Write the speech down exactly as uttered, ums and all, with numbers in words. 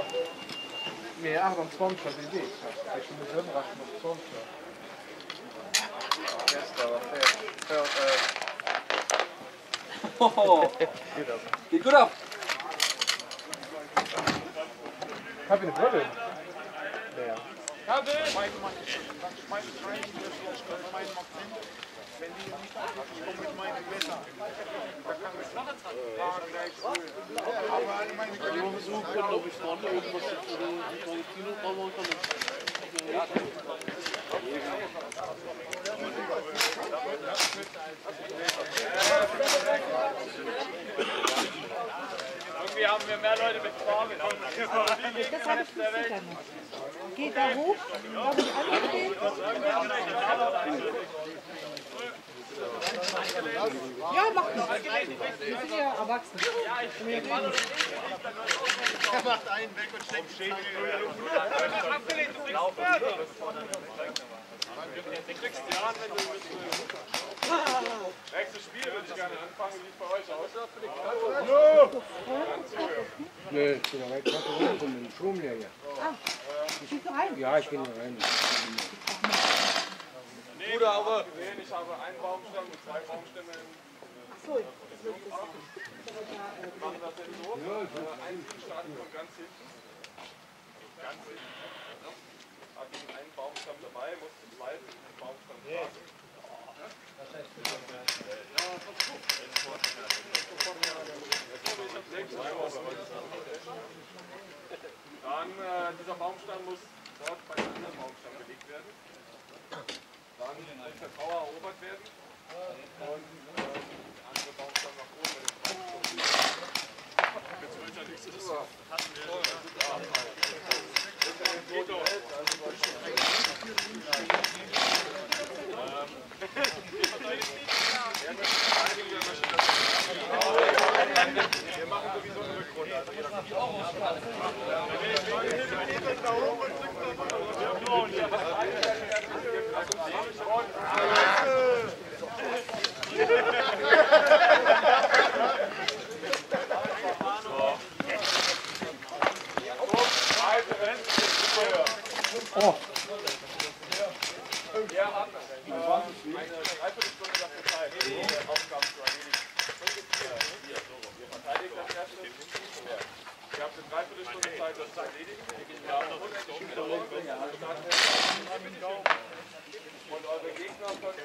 Nee, achtundzwanzig die Idee. Ich bin mit Sonnenraschen auf zwanzig. Gestern war fair. Oh, geht gut ab. Hab ich eine Brille? Ja. Wenn die nicht abkommen mit meinen Messer, da kann ich noch gleich aber alle meine Kollegen Suchen, ob ich vorne irgendwas oder die Kino bauen kann. Irgendwie haben wir mehr Leute mit Farbe. Das habe ich nicht sicher noch. Geht da hoch, darf ich anstehen? Ja, macht noch. Wir sind ja erwachsen. Er macht einen weg und steckt schön. Du kriegst die an, wenn du nächstes Spiel würde ich gerne anfangen. Wie sieht bei euch aus? Nee, ich bin ja weit runtergekommen mit dem Stromleger. Ah, schießt du rein? Ja, ich gehe noch rein. Nee, Bruder, aber gesehen, ich habe einen Baumstamm und zwei Baumstämme. Achso, das wird das. Wir machen das jetzt so. Ein starten von ganz hinten. Ganz hinten. Hat einen Baumstamm dabei, muss zum zweiten Baumstamm starten. Dann äh, dieser Baumstamm muss dort bei einem anderen Baumstamm gelegt werden. Dann muss der Bauer erobert werden und äh, der andere Baumstamm nach oben mit dem Baumstamm. Jetzt wird ja nichts, das hatten wir. Wir machen sowieso eine Rückrunde. Also jeder kann die auch ausschlagen. Oh. Wir haben eine Dreiviertelstunde dafür Zeit, die Aufgaben zu erledigen. Hier, so. Wir verteidigen das erste. Ihr habt eine Dreiviertelstunde Zeit, das zu erledigen. Wir haben unendlich viele Runden. Und eure Gegner können